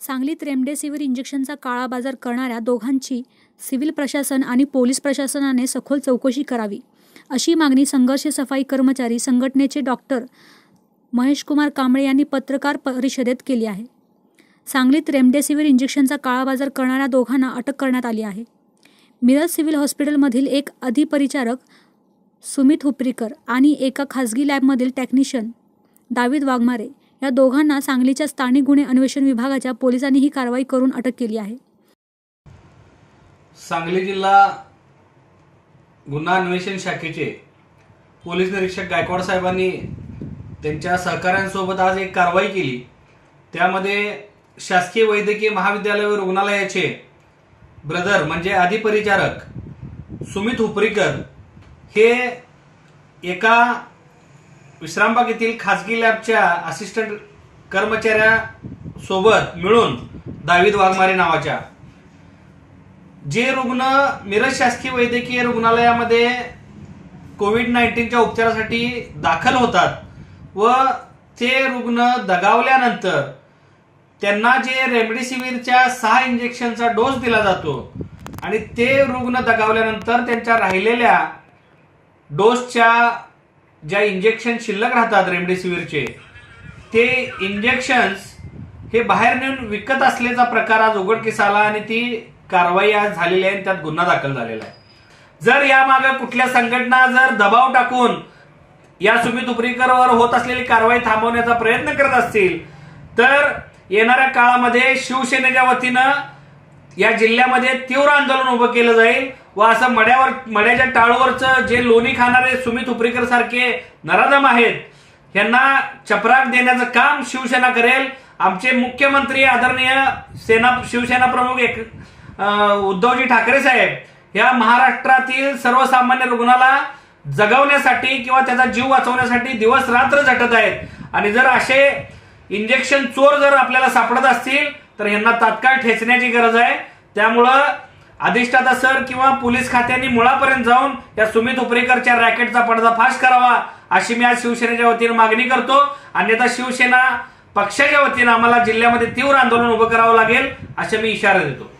सांगलीत रेमडेसिवीर इंजेक्शनचा काळाबाजार करणाऱ्या दोघांची सिव्हिल प्रशासन आणि पोलीस प्रशासनाने सखोल चौकशी करावी, अशी मागणी संघर्ष सफाई कर्मचारी संघटनेचे डॉक्टर महेशकुमार कांबळे यांनी पत्रकार परिषदेत केली आहे. सांगलीत रेमडेसिवीर इंजेक्शनचा काळाबाजार करणाऱ्या दोघांना अटक करण्यात आली आहे. मिरज सिव्हिल हॉस्पिटलमधील एक अधिपरिचारक सुमित हुपरीकर आणि एका खासगी लॅबमधील टेक्निशियन दावीद वाघमारे या दोघांना सांगलीच्या स्थानिक गुन्हे अन्वेषण विभागाच्या पोलिसांनी ही कारवाई करून अटक केली आहे. सांगली जिल्हा गुन्हा अन्वेषण शाखेचे पोलीस निरीक्षक गायकवाड साहेबांनी त्यांच्या सहकाऱ्यांसोबत आज एक कारवाई केली. त्यामध्ये शासकीय वैद्यकीय महाविद्यालय व रुग्णालयाचे ब्रदर म्हणजे अधिपरिचारक सुमित हुपरीकर हे एका विश्रामबाग येथील खासगी लॅबच्या असिस्टंट कर्मचाऱ्यासोबत मिळून दावीद वाघमारे नावाच्या जे रुग्ण मिरज शासकीय वैद्यकीय रुग्णालयामध्ये कोविड-19च्या उपचारासाठी दाखल होतात व ते रुग्ण दगावल्यानंतर त्यांना जे रेमडेसिवीरच्या 6 इंजेक्शनचा डोस दिला जातो आणि ते रुग्ण दगावल्यानंतर त्यांच्या राहिलेल्या डोसच्या ज्या इंजेक्शन शिल्लक राहतात रेमडेसिवीरचे ते इंजेक्शन्स हे बाहेर नेऊन विकत असल्याचा प्रकार आज उघडकीस आला आणि ती कारवाई आज झालेली आहे, त्यात गुन्हा दाखल झालेला आहे. जर यामागे कुठल्या संघटना जर दबाव टाकून या सुमित हुपरीकरवर होत असलेली कारवाई थांबवण्याचा प्रयत्न करत असतील तर येणाऱ्या काळामध्ये शिवसेनेच्या वतीनं या जिल्ह्यामध्ये तीव्र आंदोलन उभं केलं जाईल व असं मड्याच्या टाळूवरचं जे लोणी खाणारे सुमित हुपरीकर सारखे नराधम आहेत यांना चपराक देण्याचं काम शिवसेना करेल. आमचे मुख्यमंत्री आदरणीय शिवसेना प्रमुख उद्धवजी ठाकरे साहेब या महाराष्ट्रातील सर्वसामान्य रुग्णाला जगवण्यासाठी किंवा त्याचा जीव वाचवण्यासाठी दिवस रात्र झटत आहेत आणि जर असे इंजेक्शन चोर जर आपल्याला सापडत असतील तर यांना तात्काळ ठेचण्याची गरज आहे. त्यामुळं अधिष्ठाता सर किंवा पोलीस खात्यांनी मुळापर्यंत जाऊन या सुमित हुपरीकरच्या रॅकेटचा पर्दाफाश करावा अशी मी आज शिवसेनेच्या वतीने मागणी करतो. अन्यथा शिवसेना पक्षाच्या वतीने आम्हाला जिल्ह्यामध्ये तीव्र आंदोलन उभं करावं लागेल असे मी इशारा देतो.